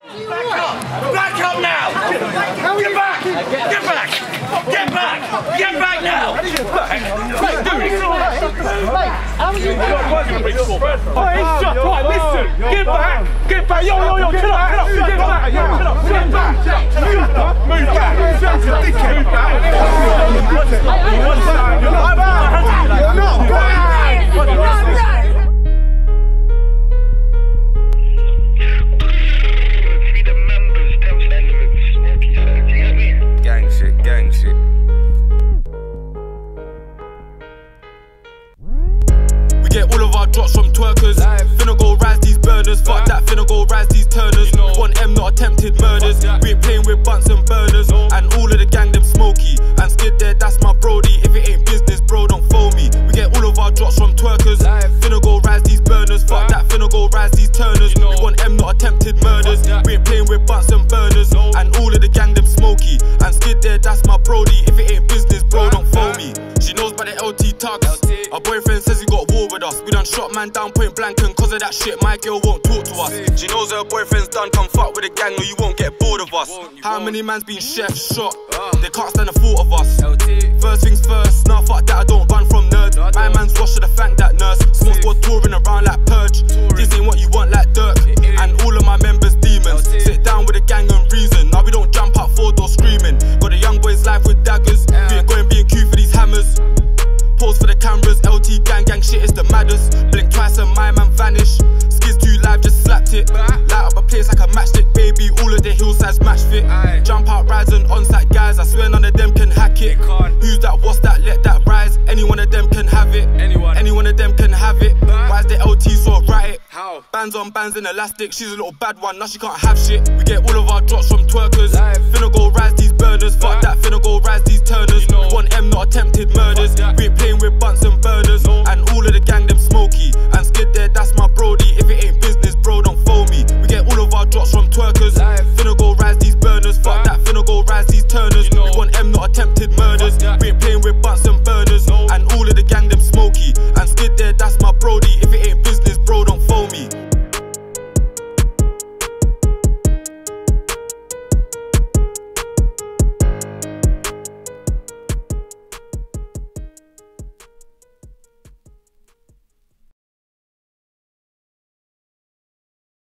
Back up now! Get back! Get back! Get back! Get back now! What are you doing? How are you doing? Right, listen! Get back! Get back! Yo, chill out! Get back! Get back! Move back! Move back! Gang shit. We get all of our drops from twerkers. Finna go rise these burners. Fuck that, finna go rise these turners. We want M, not attempted murders. We ain't playing with Bunsen burners. And all of the gang, them smoky. And skid there, that's my brody. If it ain't business, bro, don't phone me. We get all of our drops from twerkers. Finna go rise these burners. Fuck that, finna go rise these turners. We want M, not attempted murders. We ain't playing with Bunsen burners. And all of the gang, them smoky. And skid there, that's my brody. If it ain't business, bro, don't phone me. She knows by the LT tucks. Our boyfriend says he got war with us. We done shot man down point blank, and cause of that shit, my girl won't talk to us. She knows her boyfriend's done, come fuck with the gang or you won't get bored of us. How many man's been chef shot? They can't stand the thought of us. First things first, nah fuck that, I don't run from nerds. My man's washed to the thank that nurse. Small squad touring around like Purge. This ain't what you want like Dirk. And all of my members demons. Sit down with the gang and reason. Now we don't jump out 4 doors screaming. Got the young boys live with daggers. We ain't going B&Q for these hammers. Pose for the cameras, LT gang shit is the maddest. Blink twice and my man vanish. Skids too live, just slapped it. Light up a place like a matchstick, baby. All of the hillsides match fit. Jump out, rise and on-site guys. I swear none of them can hack it. Who's that, what's that, let that rise. Any one of them can have it. Any one of them can have it. Why's the LT so right? How? Bands on bands in elastic. She's a little bad one, now she can't have shit. We get all of our drops from twerkers. Finna go rise these burners. Fuck that, finna go rise these turners. We want M, not attempted murders. We